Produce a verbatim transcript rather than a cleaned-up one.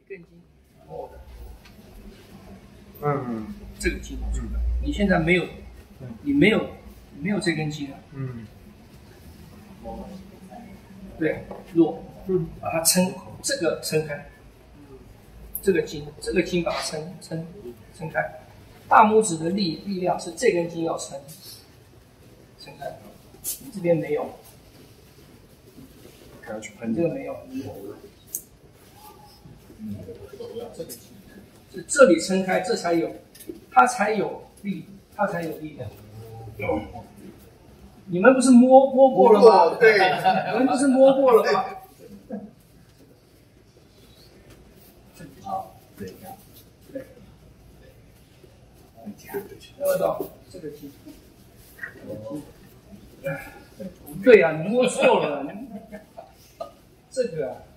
根筋摸的， 嗯， 这个筋出来。你现在没有，你没有，你没有这根筋了。 嗯， 对，弱，嗯，把它撑，这个撑开，这个筋，这个筋把它撑撑撑开。大拇指的力力量是这根筋要撑，撑开。你这边没有， 还要去你喷这个没有，你有。嗯，这个筋，是这里撑开，这才有，它才有力，它才有力量。你们不是摸摸过了吗？ 对， 你们不是摸过了吗？好，对，对，听得懂这个筋？对呀、啊，你摸错了，这个、啊。